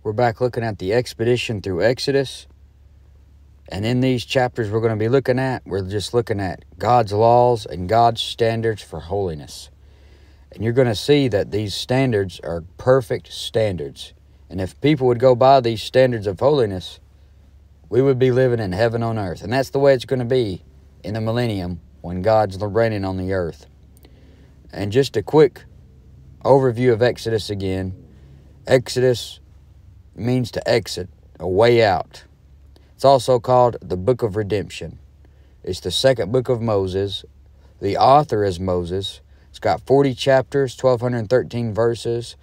We're back looking at the expedition through Exodus. And in these chapters we're going to be we're just looking at God's laws and God's standards for holiness. And you're going to see that these standards are perfect standards. And if people would go by these standards of holiness, we would be living in heaven on earth. And that's the way it's going to be in the millennium when God's reigning on the earth. And just a quick overview of Exodus again. Exodus means to exit, a way out. It's also called the Book of Redemption. It's the second book of Moses. The author is Moses. It's got 40 chapters, 1,213 verses,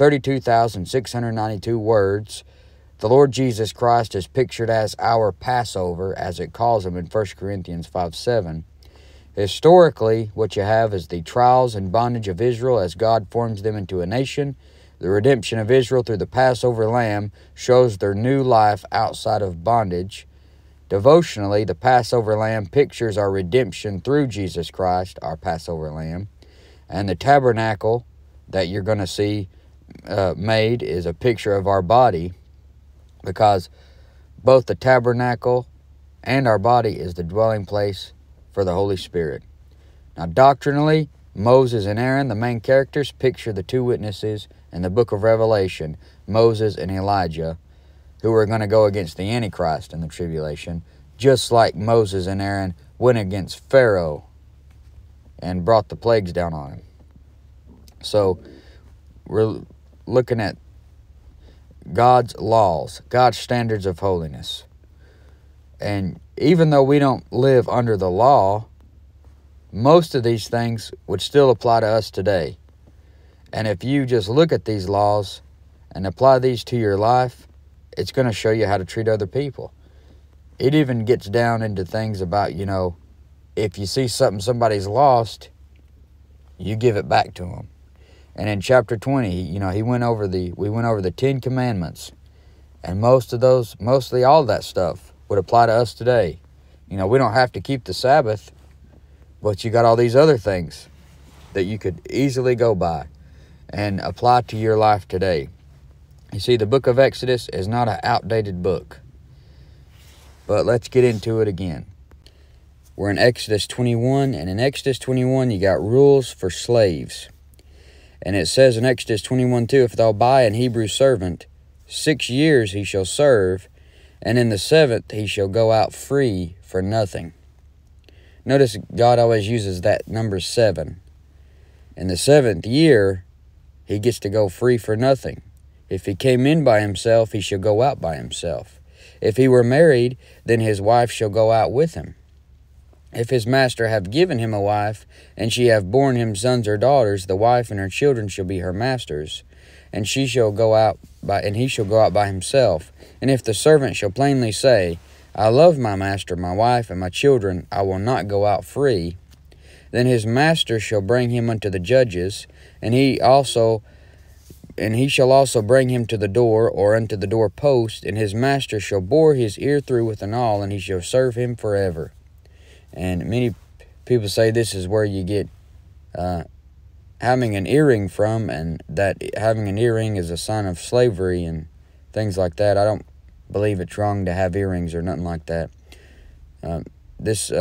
32,692 words. The Lord Jesus Christ is pictured as our Passover, as it calls him in 1 Corinthians 5:7. Historically, what you have is the trials and bondage of Israel as God forms them into a nation. The redemption of Israel through the Passover lamb shows their new life outside of bondage. Devotionally, the Passover lamb pictures our redemption through Jesus Christ, our Passover lamb. And the tabernacle that you're going to see made is a picture of our body, because both the tabernacle and our body is the dwelling place for the Holy Spirit. Now, doctrinally, Moses and Aaron, the main characters, picture the two witnesses in the book of Revelation, Moses and Elijah, who are going to go against the Antichrist in the tribulation, just like Moses and Aaron went against Pharaoh and brought the plagues down on him. So, we're looking at God's laws, God's standards of holiness. And even though we don't live under the law, most of these things would still apply to us today. And if you just look at these laws and apply these to your life, it's going to show you how to treat other people. It even gets down into things about, if you see somebody's lost, you give it back to them. And in chapter 20, we went over the 10 Commandments. And mostly all of that stuff would apply to us today. We don't have to keep the Sabbath, but you got all these other things that you could easily go by and apply to your life today. You see, the book of Exodus is not an outdated book. But let's get into it again. We're in Exodus 21, and in Exodus 21 you got rules for slaves. And it says in Exodus 21:2, if thou buy an Hebrew servant, 6 years he shall serve, and in the 7th he shall go out free for nothing. Notice God always uses that number 7. In the 7th year, he gets to go free for nothing. If he came in by himself, he shall go out by himself. If he were married, then his wife shall go out with him. If his master have given him a wife, and she have borne him sons or daughters, the wife and her children shall be her master's, and he shall go out by himself. And if the servant shall plainly say, I love my master, my wife, and my children, I will not go out free, then his master shall bring him unto the judges, and he shall also bring him to the door, or unto the door post, and his master shall bore his ear through with an awl, and he shall serve him forever. And many people say this is where you get having an earring from, and that having an earring is a sign of slavery and things like that. I don't believe it's wrong to have earrings or nothing like that. This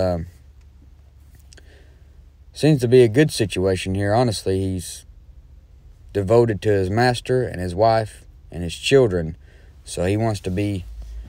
seems to be a good situation here. Honestly, he's devoted to his master and his wife and his children, so he wants to be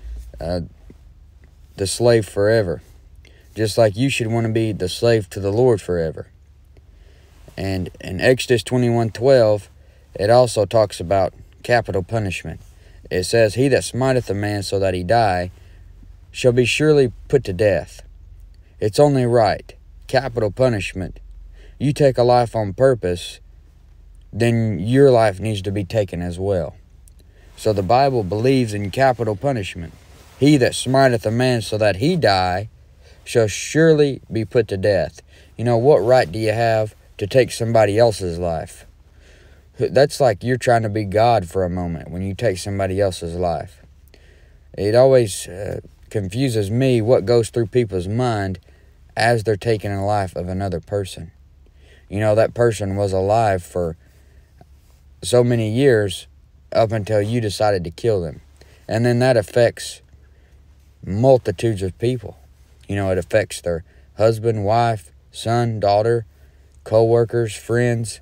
the slave forever, just like you should want to be the slave to the Lord forever. And in Exodus 21:12, it also talks about capital punishment. It says, he that smiteth a man so that he die shall be surely put to death. It's only right. Capital punishment. You take a life on purpose, then your life needs to be taken as well. So the Bible believes in capital punishment. He that smiteth a man so that he die shall surely be put to death. What right do you have to take somebody else's life? That's like you're trying to be God for a moment when you take somebody else's life. It always confuses me what goes through people's mind as they're taking the life of another person. That person was alive for so many years, up until you decided to kill them. And then that affects multitudes of people. You know, it affects their husband, wife, son, daughter, co-workers, friends.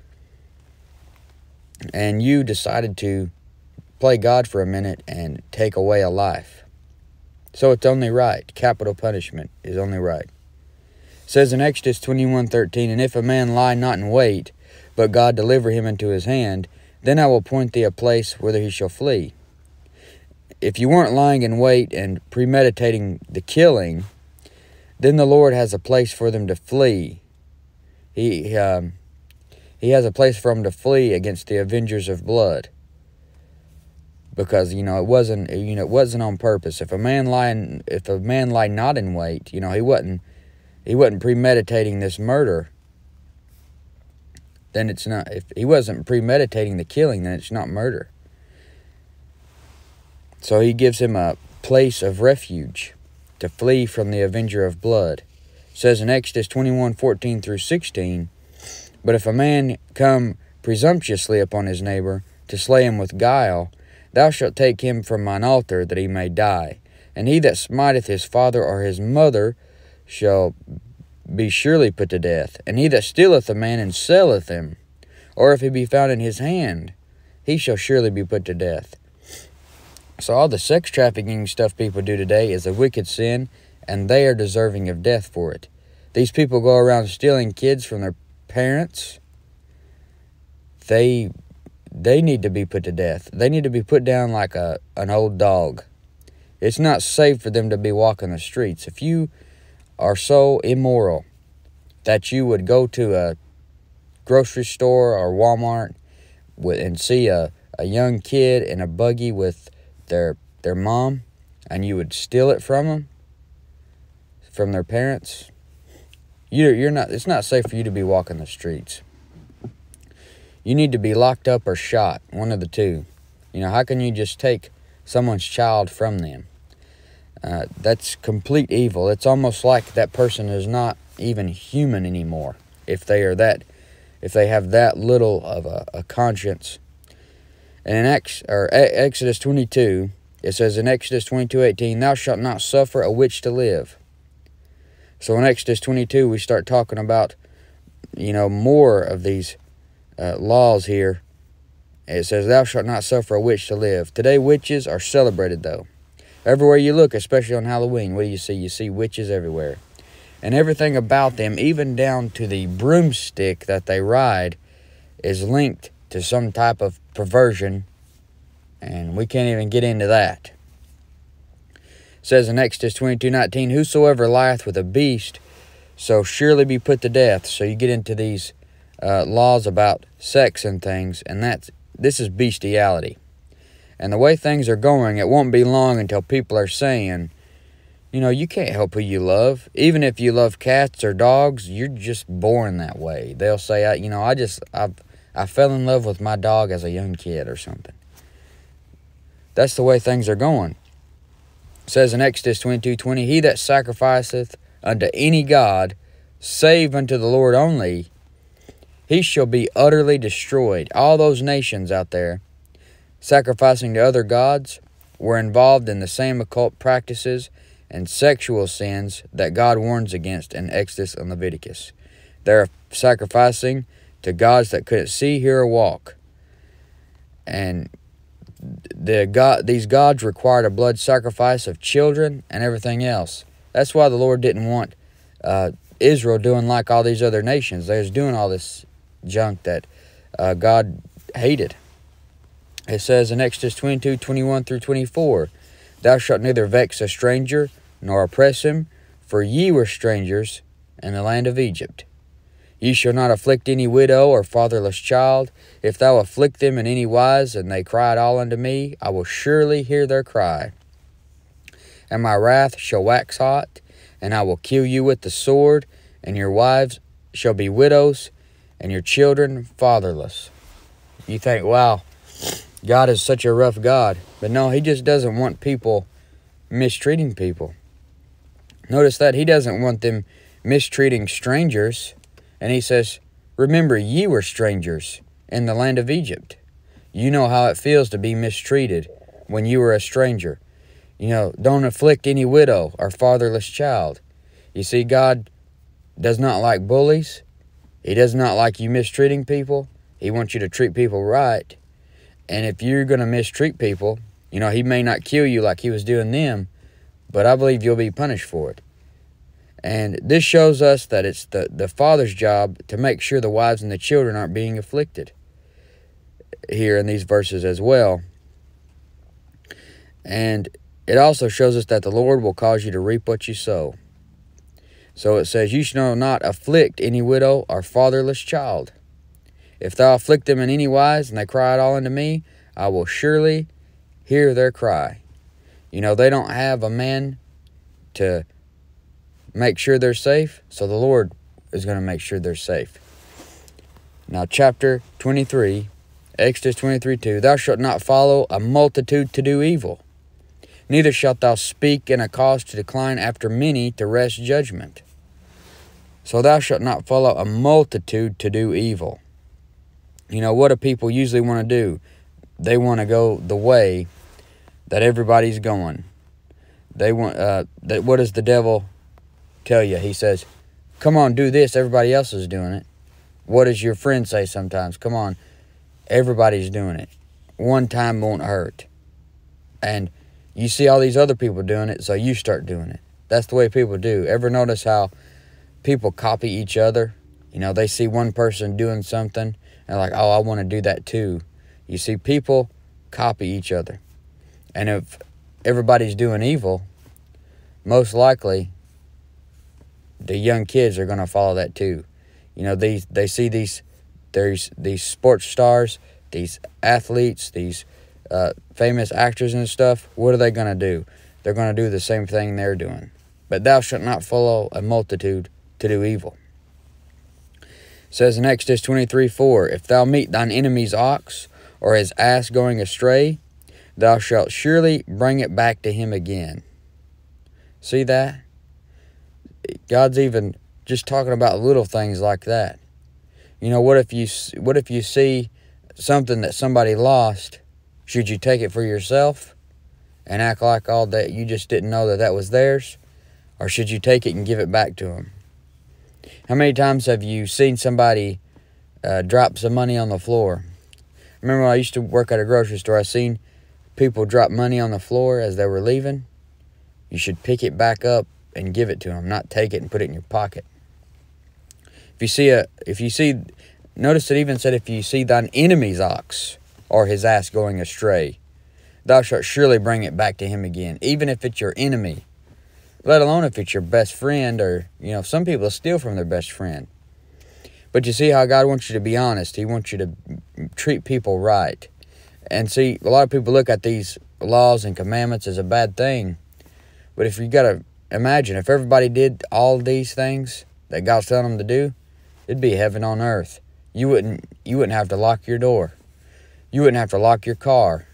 And you decided to play God for a minute and take away a life. So it's only right. Capital punishment is only right. It says in Exodus 21:13, "And if a man lie not in wait, but God deliver him into his hand, then I will appoint thee a place whither he shall flee." If you weren't lying in wait and premeditating the killing, then the Lord has a place for them to flee. He has a place for them to flee against the avengers of blood. Because, it wasn't on purpose. If a man lie not in wait, he wasn't premeditating this murder, then it's not. If he wasn't premeditating the killing, then it's not murder. So he gives him a place of refuge to flee from the avenger of blood. It says in Exodus 21:14 through 16, "But if a man come presumptuously upon his neighbor to slay him with guile, thou shalt take him from mine altar, that he may die. And he that smiteth his father or his mother shall be surely put to death. And he that stealeth a man and selleth him, or if he be found in his hand, he shall surely be put to death." So all the sex trafficking stuff people do today is a wicked sin, and they are deserving of death for it. These people go around stealing kids from their parents. They need to be put to death. They need to be put down like an old dog. It's not safe for them to be walking the streets. If you are so immoral that you would go to a grocery store or Walmart and see a young kid in a buggy with their mom, and you would steal it from them, from their parents, it's not safe for you to be walking the streets. You need to be locked up or shot, one of the two. How can you just take someone's child from them? That's complete evil. It's almost like that person is not even human anymore if they have that little of a conscience. And in Exodus 22, it says in Exodus 22:18, "Thou shalt not suffer a witch to live." So in Exodus 22, we start talking about, more of these laws here. It says, "Thou shalt not suffer a witch to live." Today, witches are celebrated, though. Everywhere you look, especially on Halloween, what do you see? You see witches everywhere. And everything about them, even down to the broomstick that they ride, is linked to some type of perversion, and we can't even get into that. It says in Exodus 22:19, "Whosoever lieth with a beast shall surely be put to death." So you get into these laws about sex and things, and this is bestiality. And the way things are going, it won't be long until people are saying, you can't help who you love. Even if you love cats or dogs, you're just born that way. They'll say, I fell in love with my dog as a young kid or something. That's the way things are going. It says in Exodus 22:20, "He that sacrificeth unto any god, save unto the Lord only, he shall be utterly destroyed." All those nations out there sacrificing to other gods were involved in the same occult practices and sexual sins that God warns against in Exodus and Leviticus. They're sacrificing to gods that couldn't see, hear, or walk. And these gods required a blood sacrifice of children and everything else. That's why the Lord didn't want Israel doing like all these other nations. They was doing all this junk that God hated. It says in Exodus 22:21 through 24, "Thou shalt neither vex a stranger, nor oppress him, for ye were strangers in the land of Egypt. Ye shall not afflict any widow or fatherless child. If thou afflict them in any wise, and they cry at all unto me, I will surely hear their cry. And my wrath shall wax hot, and I will kill you with the sword, and your wives shall be widows, and your children fatherless." You think, wow, God is such a rough God. But no, he just doesn't want people mistreating people. Notice that he doesn't want them mistreating strangers. And he says, "Remember, ye were strangers in the land of Egypt. You know how it feels to be mistreated when you were a stranger. Don't afflict any widow or fatherless child. You see, God does not like bullies. He does not like you mistreating people. He wants you to treat people right. And if you're going to mistreat people, He may not kill you like He was doing them, but I believe you'll be punished for it. And this shows us that it's the father's job to make sure the wives and the children aren't being afflicted here in these verses as well. And it also shows us that the Lord will cause you to reap what you sow. So it says, you shall not afflict any widow or fatherless child. If thou afflict them in any wise, and they cry at all unto me, I will surely hear their cry. They don't have a man to make sure they're safe, so the Lord is going to make sure they're safe. Now, chapter 23, Exodus 23:2, thou shalt not follow a multitude to do evil, neither shalt thou speak in a cause to decline after many to wrest judgment. So thou shalt not follow a multitude to do evil. What do people usually want to do? They want to go the way that everybody's going. They want what does the devil tell you? He says, come on, do this, everybody else is doing it. What does your friend say sometimes? Come on, everybody's doing it. One time won't hurt. And you see all these other people doing it, so you start doing it. That's the way people do. Ever notice how people copy each other? They see one person doing something, and they're like, oh, I want to do that too. You see, people copy each other. And if everybody's doing evil, most likely the young kids are going to follow that too. They see there's these sports stars, these athletes, these famous actors and stuff. What are they going to do? They're going to do the same thing they're doing. But thou shalt not follow a multitude to do evil. It says in Exodus 23:4, if thou meet thine enemy's ox or his ass going astray, thou shalt surely bring it back to him again. See that? God's even just talking about little things like that. What if you see something that somebody lost? Should you take it for yourself and act like all that you just didn't know that was theirs? Or should you take it and give it back to them? How many times have you seen somebody drop some money on the floor? Remember when I used to work at a grocery store, I seen people drop money on the floor as they were leaving. You should pick it back up and give it to them, not take it and put it in your pocket. Notice it even said, if you see thine enemy's ox or his ass going astray, thou shalt surely bring it back to him again, even if it's your enemy. Let alone if it's your best friend, or, some people steal from their best friend. But you see how God wants you to be honest. He wants you to treat people right. And see, a lot of people look at these laws and commandments as a bad thing. But if you got to imagine, if everybody did all these things that God's telling them to do, it'd be heaven on earth. You wouldn't have to lock your door. You wouldn't have to lock your car.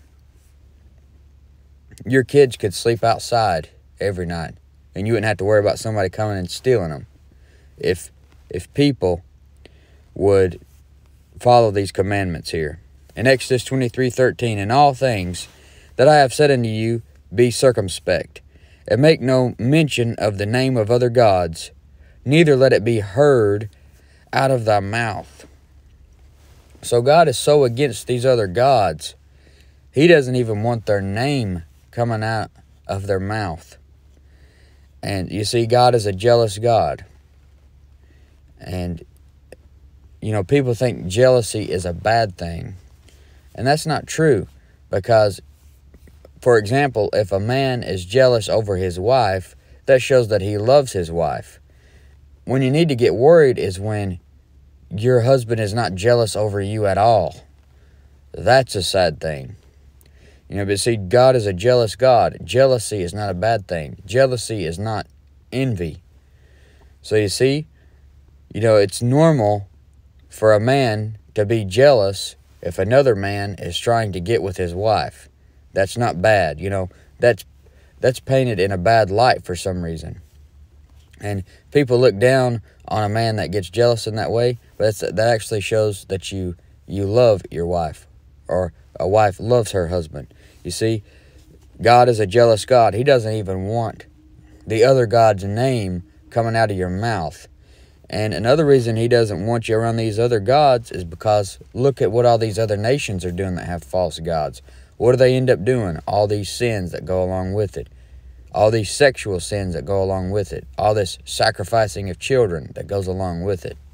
Your kids could sleep outside every night, and you wouldn't have to worry about somebody coming and stealing them. If people would follow these commandments here. In Exodus 23:13, in all things that I have said unto you, be circumspect, and make no mention of the name of other gods, neither let it be heard out of thy mouth. So God is so against these other gods, He doesn't even want their name coming out of their mouth. And you see, God is a jealous God. And, people think jealousy is a bad thing. And that's not true. Because, for example, if a man is jealous over his wife, that shows that he loves his wife. When you need to get worried is when your husband is not jealous over you at all. That's a sad thing. But see, God is a jealous God. Jealousy is not a bad thing. Jealousy is not envy. So you see, it's normal for a man to be jealous if another man is trying to get with his wife. That's not bad. That's painted in a bad light for some reason. And people look down on a man that gets jealous in that way, but that actually shows that you love your wife or a wife loves her husband. You see, God is a jealous God. He doesn't even want the other God's name coming out of your mouth. And another reason he doesn't want you around these other gods is because look at what all these other nations are doing that have false gods. What do they end up doing? All these sins that go along with it. All these sexual sins that go along with it. All this sacrificing of children that goes along with it.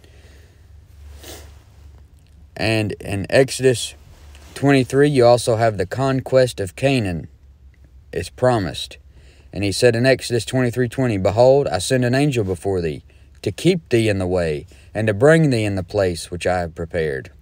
And in Exodus 23, you also have the conquest of Canaan is promised. And he said in Exodus 23:20, Behold, I send an angel before thee, to keep thee in the way, and to bring thee in the place which I have prepared.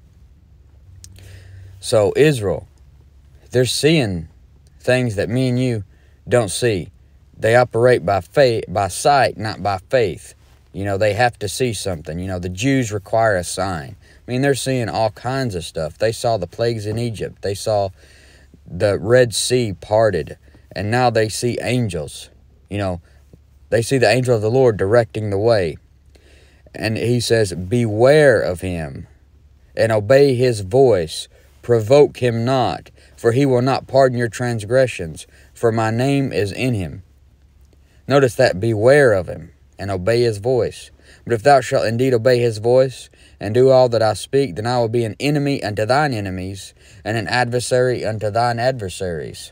So Israel, they're seeing things that me and you don't see. They operate by faith, by sight, not by faith. You know, they have to see something. You know, the Jews require a sign. I mean, they're seeing all kinds of stuff. They saw the plagues in Egypt. They saw the Red Sea parted. And now they see angels. You know, they see the angel of the Lord directing the way. And he says, Beware of him, and obey his voice. Provoke him not, for he will not pardon your transgressions, for my name is in him. Notice that, beware of him, and obey his voice. But if thou shalt indeed obey his voice, and do all that I speak, then I will be an enemy unto thine enemies, and an adversary unto thine adversaries.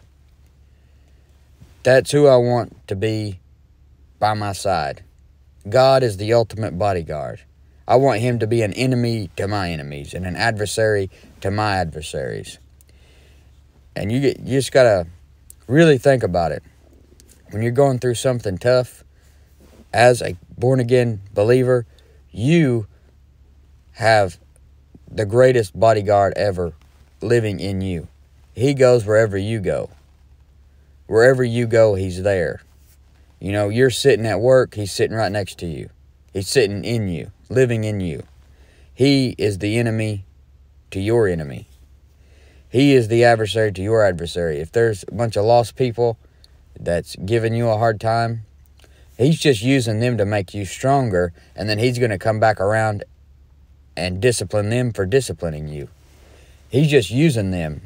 That's who I want to be by my side. God is the ultimate bodyguard. I want him to be an enemy to my enemies and an adversary to my adversaries. And you just got to really think about it. When you're going through something tough, as a born-again believer, you have the greatest bodyguard ever living in you. He goes wherever you go. Wherever you go, he's there. You know, you're sitting at work, he's sitting right next to you. He's sitting in you, living in you. He is the enemy to your enemy. He is the adversary to your adversary. If there's a bunch of lost people that's giving you a hard time, he's just using them to make you stronger, and then he's going to come back around and discipline them for disciplining you. He's just using them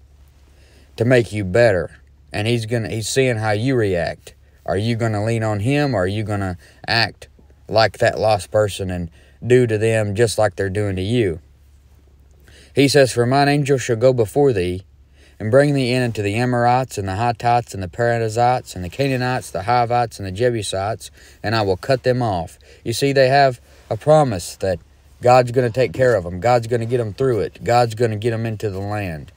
to make you better, and he's seeing how you react. Are you going to lean on him, or are you going to act like that lost person and do to them just like they're doing to you? He says, For mine angel shall go before thee, and bring thee in unto the Amorites, and the Hittites, and the Perizzites, and the Canaanites, the Hivites, and the Jebusites, and I will cut them off. You see, they have a promise that God's going to take care of them. God's going to get them through it. God's going to get them into the land.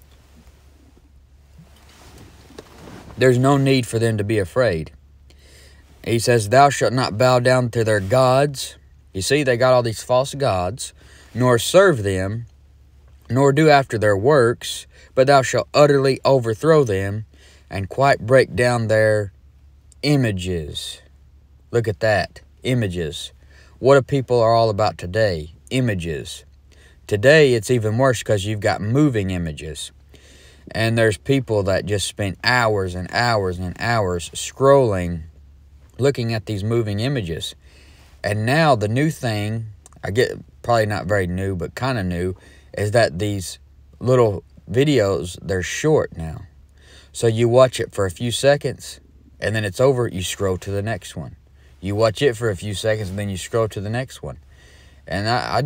There's no need for them to be afraid. He says, Thou shalt not bow down to their gods. You see, they got all these false gods, nor serve them, nor do after their works, but thou shalt utterly overthrow them, and quite break down their images. Look at that, images. What do people are all about today? Images. Today, it's even worse because you've got moving images. And there's people that just spend hours and hours and hours scrolling, looking at these moving images. And now the new thing, I get probably not very new, but kind of new, is that these little videos, they're short now. So you watch it for a few seconds, and then it's over, you scroll to the next one. You watch it for a few seconds, and then you scroll to the next one. And I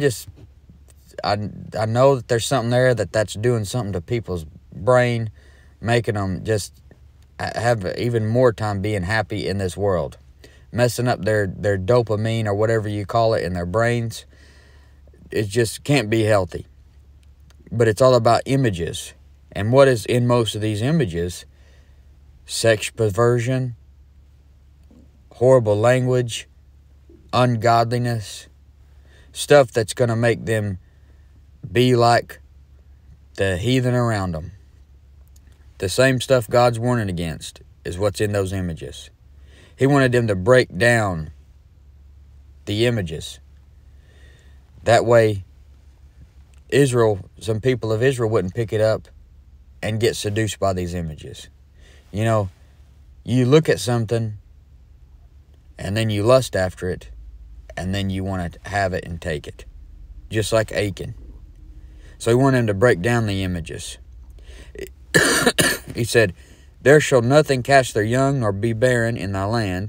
know that there's something there that's doing something to people's brain, making them just have even more time being happy in this world, messing up their dopamine or whatever you call it in their brains. It just can't be healthy. But it's all about images. And what is in most of these images? Sex perversion, horrible language, ungodliness, stuff that's going to make them be like the heathen around them. The same stuff God's warning against is what's in those images. He wanted them to break down the images. That way, some people of Israel wouldn't pick it up and get seduced by these images. You know, you look at something and then you lust after it, and then you want to have it and take it. Just like Achan. So he wanted him to break down the images. He said, there shall nothing cast their young nor be barren in thy land.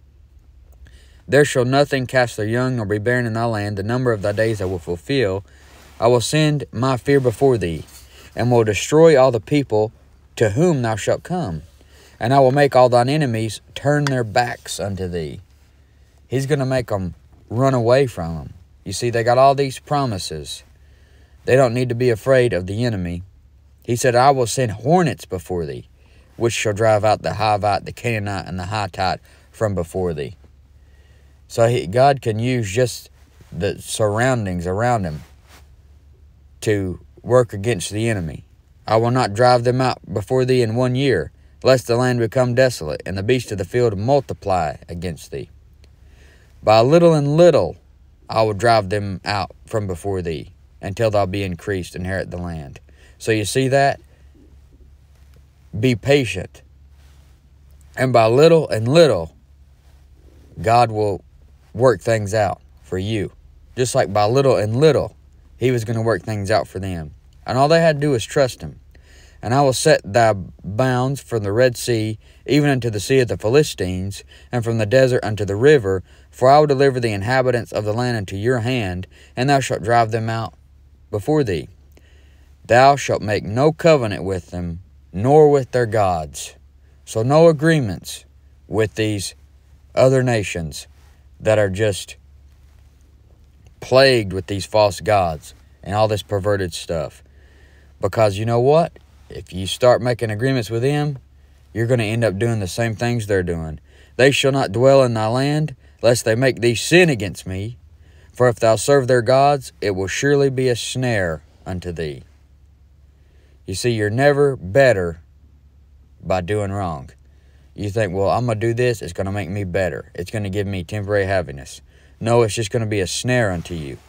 There shall nothing cast their young nor be barren in thy land. The number of thy days I will fulfill. I will send my fear before thee, and will destroy all the people to whom thou shalt come. And I will make all thine enemies turn their backs unto thee. He's going to make them run away from him. You see, they got all these promises. They don't need to be afraid of the enemy. He said, I will send hornets before thee, which shall drive out the Hivite, the Canaanite, and the Hittite from before thee. So God can use just the surroundings around him to work against the enemy. I will not drive them out before thee in 1 year, lest the land become desolate, and the beasts of the field multiply against thee. By little and little I will drive them out from before thee, until thou be increased, inherit the land. So you see that? Be patient. And by little and little, God will work things out for you. Just like by little and little, he was going to work things out for them. And all they had to do was trust him. And I will set thy bounds from the Red Sea, even unto the sea of the Philistines, and from the desert unto the river. For I will deliver the inhabitants of the land into your hand, and thou shalt drive them out before thee. Thou shalt make no covenant with them, nor with their gods. So no agreements with these other nations that are just plagued with these false gods and all this perverted stuff. Because you know what? If you start making agreements with them, you're going to end up doing the same things they're doing. They shall not dwell in thy land, lest they make thee sin against me. For if thou serve their gods, it will surely be a snare unto thee. You see, you're never better by doing wrong. You think, well, I'm going to do this, it's going to make me better. It's going to give me temporary happiness. No, it's just going to be a snare unto you.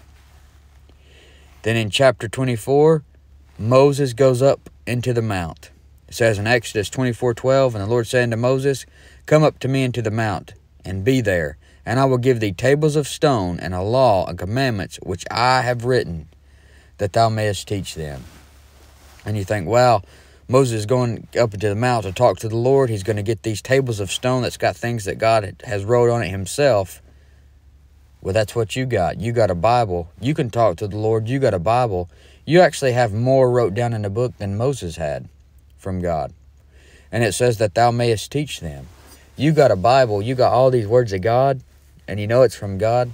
Then in chapter 24, Moses goes up into the mount. It says in Exodus 24:12, and the Lord said unto Moses, come up to me into the mount, and be there, and I will give thee tables of stone, and a law and commandments which I have written, that thou mayest teach them. And you think, well, Moses is going up into the mount to talk to the Lord. He's going to get these tables of stone that's got things that God has wrote on it himself. Well, that's what you got. You got a Bible. You can talk to the Lord. You got a Bible. You actually have more wrote down in the book than Moses had from God. And it says that thou mayest teach them. You got a Bible. You got all these words of God, and you know it's from God.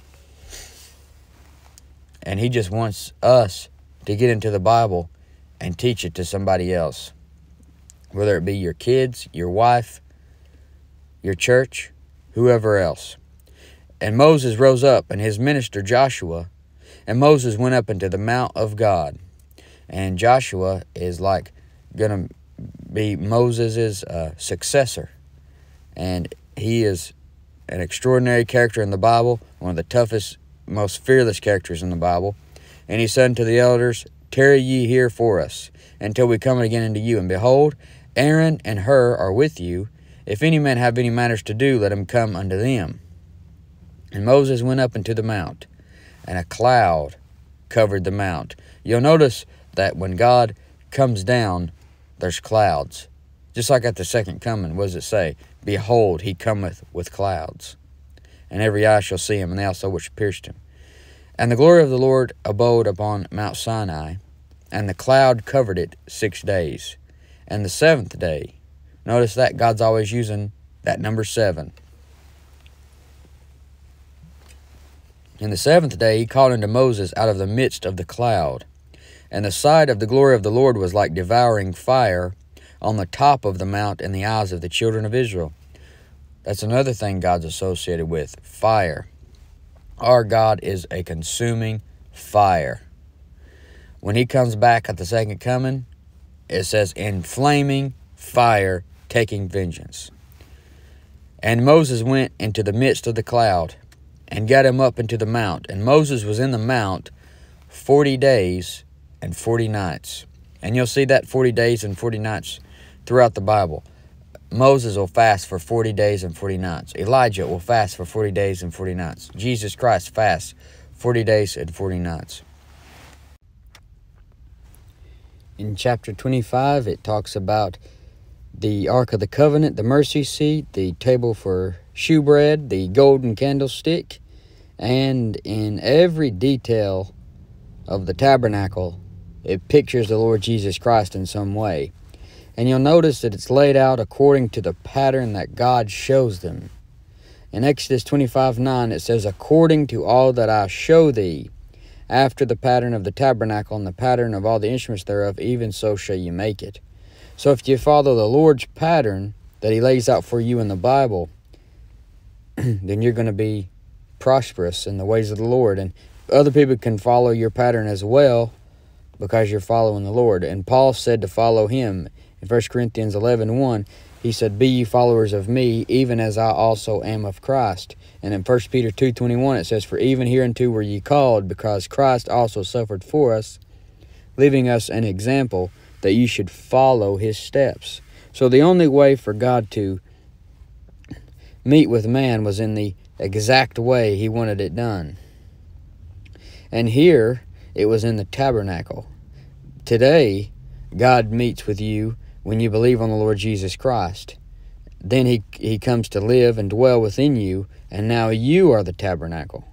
And he just wants us to get into the Bible and teach it to somebody else. Whether it be your kids, your wife, your church, whoever else. And Moses rose up, and his minister Joshua, and Moses went up into the mount of God. And Joshua is like going to be Moses' successor. And he is an extraordinary character in the Bible, one of the toughest, most fearless characters in the Bible. And he said unto the elders, tarry ye here for us, until we come again unto you. And behold, Aaron and Hur are with you. If any man have any matters to do, let him come unto them. And Moses went up into the mount, and a cloud covered the mount. You'll notice that when God comes down, there's clouds. Just like at the second coming, what does it say? Behold, he cometh with clouds. And every eye shall see him, and they also which pierced him. And the glory of the Lord abode upon Mount Sinai, and the cloud covered it 6 days. And the seventh day, notice that God's always using that number 7. In the seventh day he called unto Moses out of the midst of the cloud. And the sight of the glory of the Lord was like devouring fire on the top of the mount in the eyes of the children of Israel. That's another thing God's associated with, fire. Our God is a consuming fire. When he comes back at the second coming, it says, in flaming fire taking vengeance. And Moses went into the midst of the cloud, and got him up into the mount. And Moses was in the mount 40 days and 40 nights. And you'll see that 40 days and 40 nights throughout the Bible. Moses will fast for 40 days and 40 nights. Elijah will fast for 40 days and 40 nights. Jesus Christ fasts 40 days and 40 nights. In chapter 25, it talks about the Ark of the Covenant, the mercy seat, the table for shewbread, the golden candlestick, and in every detail of the tabernacle, it pictures the Lord Jesus Christ in some way. And you'll notice that it's laid out according to the pattern that God shows them. In Exodus 25:9, it says, according to all that I show thee, after the pattern of the tabernacle and the pattern of all the instruments thereof, even so shall you make it. So if you follow the Lord's pattern that he lays out for you in the Bible, then you're going to be prosperous in the ways of the Lord. And other people can follow your pattern as well because you're following the Lord. And Paul said to follow him. In 1 Corinthians 11:1, he said, be ye followers of me, even as I also am of Christ. And in 1 Peter 2:21, it says, for even hereunto were ye called, because Christ also suffered for us, leaving us an example, that you should follow his steps. So the only way for God to meet with man was in the exact way he wanted it done. And here, it was in the tabernacle. Today, God meets with you when you believe on the Lord Jesus Christ. Then he comes to live and dwell within you, and now you are the tabernacle.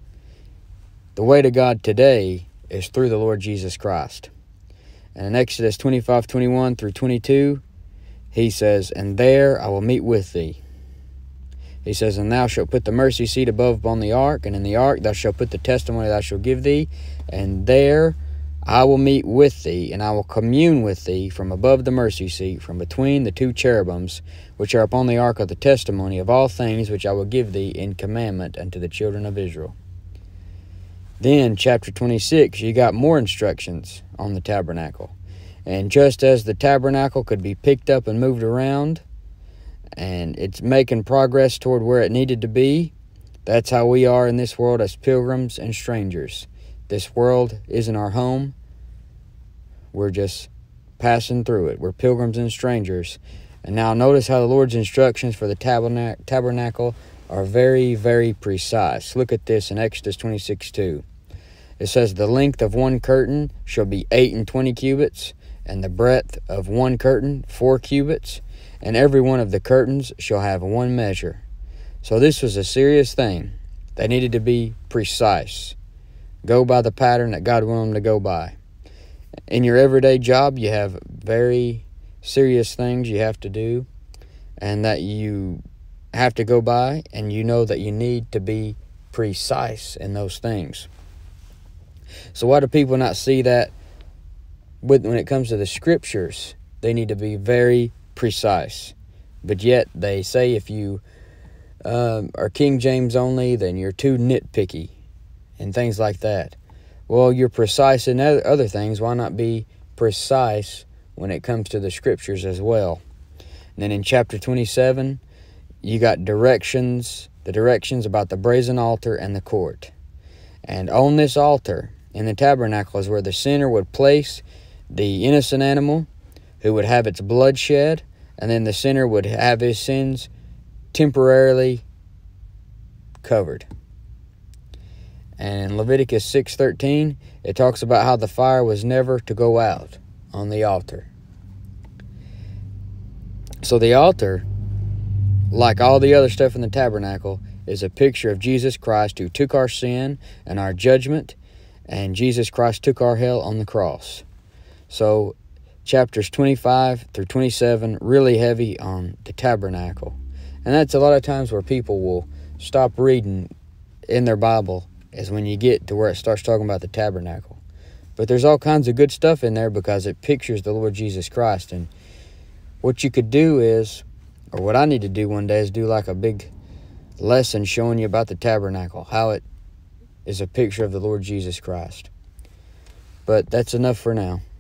The way to God today is through the Lord Jesus Christ. And in Exodus 25:21 through 22, he says, and there I will meet with thee. He says, and thou shalt put the mercy seat above upon the ark, and in the ark thou shalt put the testimony that I shall give thee, and there I will meet with thee, and I will commune with thee from above the mercy seat, from between the two cherubims, which are upon the ark of the testimony of all things which I will give thee in commandment unto the children of Israel. Then, chapter 26, you got more instructions on the tabernacle. And just as the tabernacle could be picked up and moved around, and it's making progress toward where it needed to be, that's how we are in this world as pilgrims and strangers. This world isn't our home. We're just passing through it. We're pilgrims and strangers. And now notice how the Lord's instructions for the tabernacle are very, very precise. Look at this in Exodus 26:2. It says, the length of one curtain shall be 28 cubits, and the breadth of one curtain 4 cubits, and every one of the curtains shall have one measure. So this was a serious thing. They needed to be precise. Go by the pattern that God wanted them to go by. In your everyday job, you have very serious things you have to do, and that you have to go by, and you know that you need to be precise in those things. So why do people not see that when it comes to the scriptures? They need to be very precise. But yet they say if you are King James only, then you're too nitpicky and things like that. Well, you're precise in other things. Why not be precise when it comes to the scriptures as well? And then in chapter 27, you got directions, the directions about the brazen altar and the court. And on this altar in the tabernacle is where the sinner would place the innocent animal who would have its blood shed, and then the sinner would have his sins temporarily covered. And in Leviticus 6:13, it talks about how the fire was never to go out on the altar. So the altar, like all the other stuff in the tabernacle, is a picture of Jesus Christ who took our sin and our judgment, and Jesus Christ took our hell on the cross. So chapters 25 through 27 really heavy on the tabernacle. And that's a lot of times where people will stop reading in their Bible, is when you get to where it starts talking about the tabernacle. But there's all kinds of good stuff in there because it pictures the Lord Jesus Christ. And what you could do is, or what I need to do one day, is do like a big lesson showing you about the tabernacle, how it is a picture of the Lord Jesus Christ. But that's enough for now.